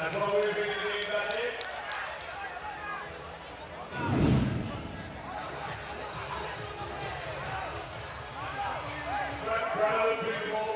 That's what we're doing that day. Crowd, people.